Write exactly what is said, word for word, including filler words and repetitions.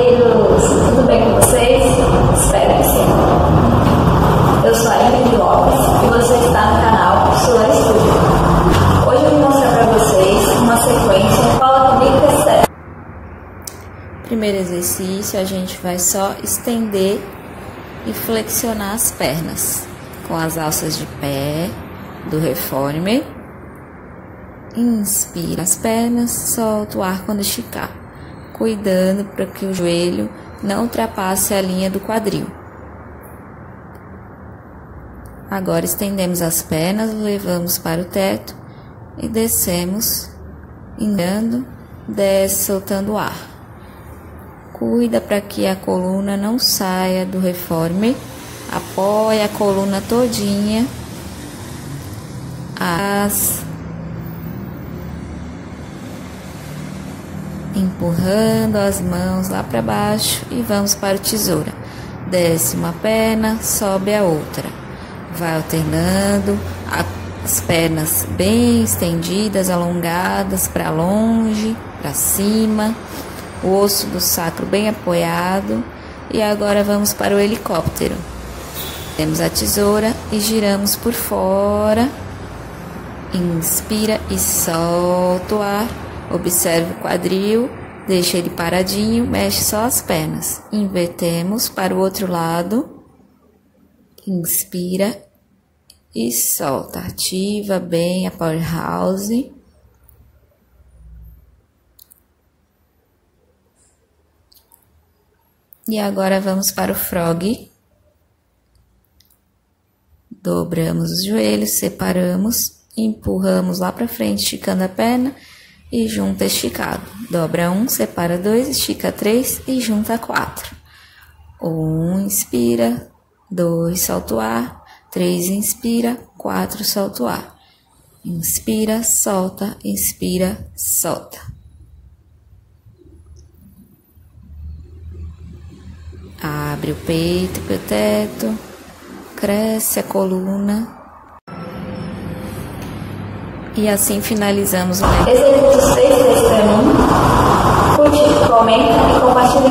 queridos! Tudo bem com vocês? Espero que sim. Eu sou a Ingrid Lopes e você está no canal Solar Studio. Hoje eu vou mostrar para vocês uma sequência Cola Comigo que é sério. Primeiro exercício, a gente vai só estender e flexionar as pernas com as alças de pé do reformer. Inspira as pernas, solta o ar quando esticar, cuidando para que o joelho não ultrapasse a linha do quadril. Agora estendemos as pernas, levamos para o teto e descemos, inchando, desce soltando o ar. Cuida para que a coluna não saia do reformer, apoia a coluna todinha, as empurrando as mãos lá para baixo e vamos para o tesoura. Desce uma perna, sobe a outra. Vai alternando, as pernas bem estendidas, alongadas para longe, para cima, o osso do sacro bem apoiado. E agora vamos para o helicóptero. Temos a tesoura e giramos por fora. Inspira e solta o ar. Observe o quadril, deixa ele paradinho, mexe só as pernas. Invertemos para o outro lado. Inspira e solta. Ativa bem a powerhouse. E agora vamos para o frog. Dobramos os joelhos, separamos, empurramos lá para frente, esticando a perna. E junta esticado. Dobra um, separa dois, estica três e junta quatro. Um, inspira. Dois, solta o ar. Três, inspira. Quatro, solta o ar. Inspira, solta, inspira, solta. Abre o peito para o teto. Cresce a coluna. E assim finalizamos o Execute os três vezes para mim. Curte, comenta e compartilhe